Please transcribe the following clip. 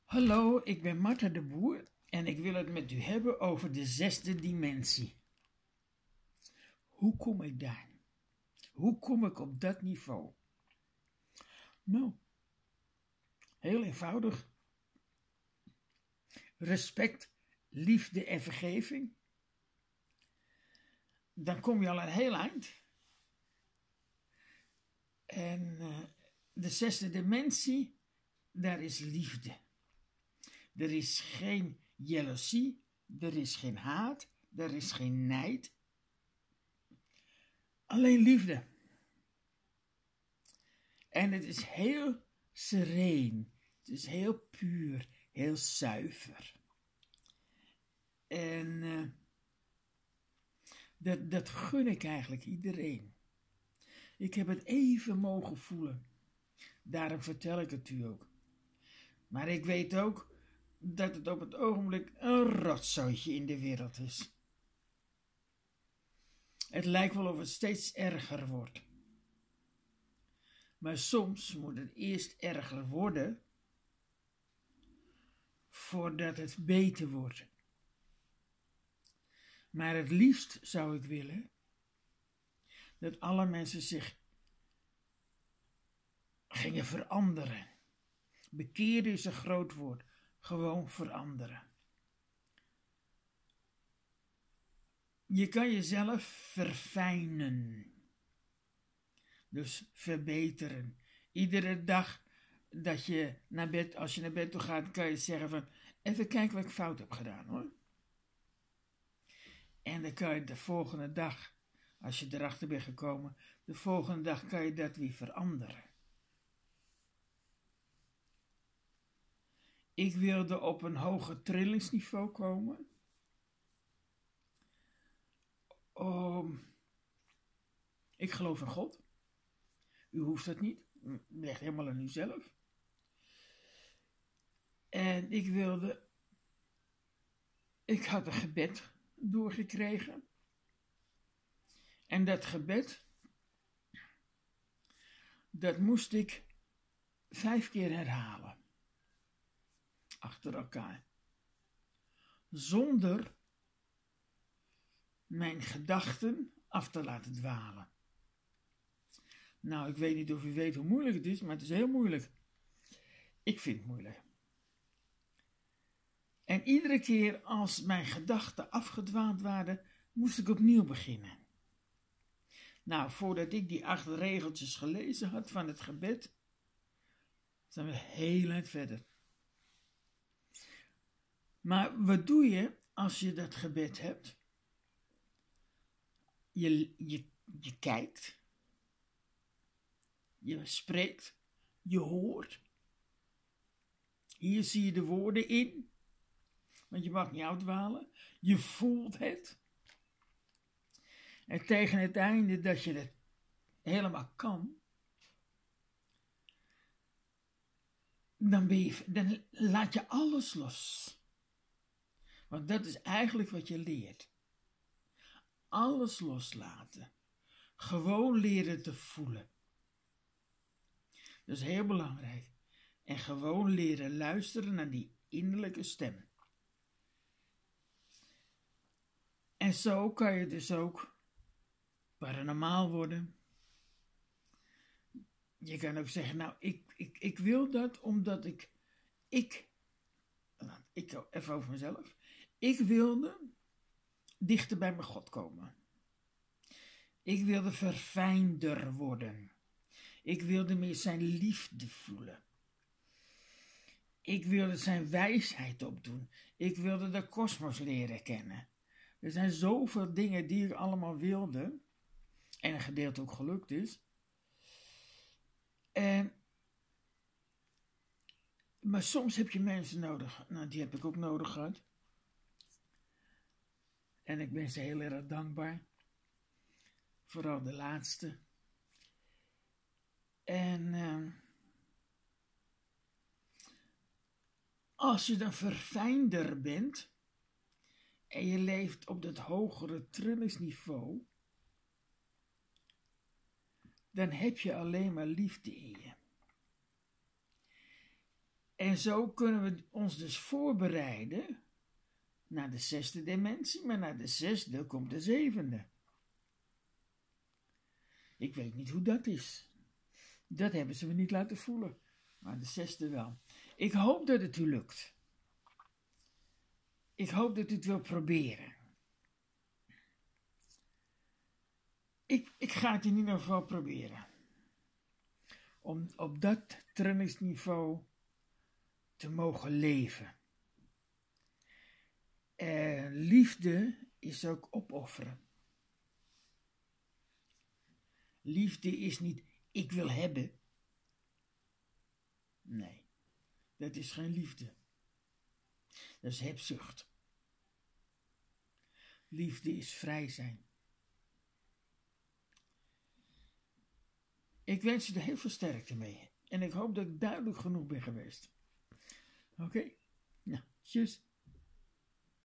Hallo, ik ben Martha de Boer en ik wil het met u hebben over de 6e dimensie. Hoe kom ik daar? Hoe kom ik op dat niveau? Nou, heel eenvoudig. Respect, liefde en vergeving. Dan kom je al een heel eind. En de 6e dimensie, daar is liefde. Er is geen jaloezie, er is geen haat, er is geen nijd. Alleen liefde. En het is heel sereen, het is heel puur, heel zuiver. En dat gun ik eigenlijk iedereen. Ik heb het even mogen voelen. Daarom vertel ik het u ook. Maar ik weet ook dat het op het ogenblik een rotzooitje in de wereld is. Het lijkt wel of het steeds erger wordt. Maar soms moet het eerst erger worden voordat het beter wordt. Maar het liefst zou ik willen dat alle mensen zich gingen veranderen. Bekeren is een groot woord. Gewoon veranderen. Je kan jezelf verfijnen. Dus verbeteren. Iedere dag dat je naar bed, als je naar bed toe gaat, kan je zeggen van, even kijken wat ik fout heb gedaan hoor. En dan kan je de volgende dag, als je erachter bent gekomen, de volgende dag kan je dat weer veranderen. Ik wilde op een hoger trillingsniveau komen. Ik geloof in God. U hoeft dat niet. Het ligt helemaal aan uzelf. En ik had een gebed doorgekregen. En dat gebed, dat moest ik 5 keer herhalen. Achter elkaar. Zonder mijn gedachten af te laten dwalen. Nou, ik weet niet of u weet hoe moeilijk het is, maar het is heel moeilijk. Ik vind het moeilijk. En iedere keer als mijn gedachten afgedwaald waren, moest ik opnieuw beginnen. Nou, voordat ik die 8 regeltjes gelezen had van het gebed, zijn we heel eind verder. Maar wat doe je als je dat gebed hebt? Je kijkt, je spreekt, je hoort. Hier zie je de woorden in, want je mag niet uitdwalen. Je voelt het. En tegen het einde dat je het helemaal kan, dan laat je alles los. Want dat is eigenlijk wat je leert. Alles loslaten. Gewoon leren te voelen. Dat is heel belangrijk. En gewoon leren luisteren naar die innerlijke stem. En zo kan je dus ook paranormaal worden. Je kan ook zeggen, nou, ik wil dat omdat ik even over mezelf. Ik wilde dichter bij mijn God komen. Ik wilde verfijnder worden. Ik wilde meer zijn liefde voelen. Ik wilde zijn wijsheid opdoen. Ik wilde de kosmos leren kennen. Er zijn zoveel dingen die ik allemaal wilde. En een gedeelte ook gelukt is. Maar soms heb je mensen nodig. Nou, die heb ik ook nodig gehad. En ik ben ze heel erg dankbaar. Vooral de laatste. En als je dan verfijnder bent en je leeft op dat hogere trillingsniveau, dan heb je alleen maar liefde in je. En zo kunnen we ons dus voorbereiden naar de 6e dimensie, maar naar de 6e komt de 7e. Ik weet niet hoe dat is. Dat hebben ze me niet laten voelen, maar de 6e wel. Ik hoop dat het u lukt. Ik hoop dat u het wil proberen. Ik ga het in ieder geval proberen. Om op dat trainingsniveau te mogen leven. Liefde is ook opofferen. Liefde is niet ik wil hebben. Nee, dat is geen liefde. Dat is hebzucht. Liefde is vrij zijn. Ik wens u er heel veel sterkte mee. En ik hoop dat ik duidelijk genoeg ben geweest. Oké? Nou, tjus.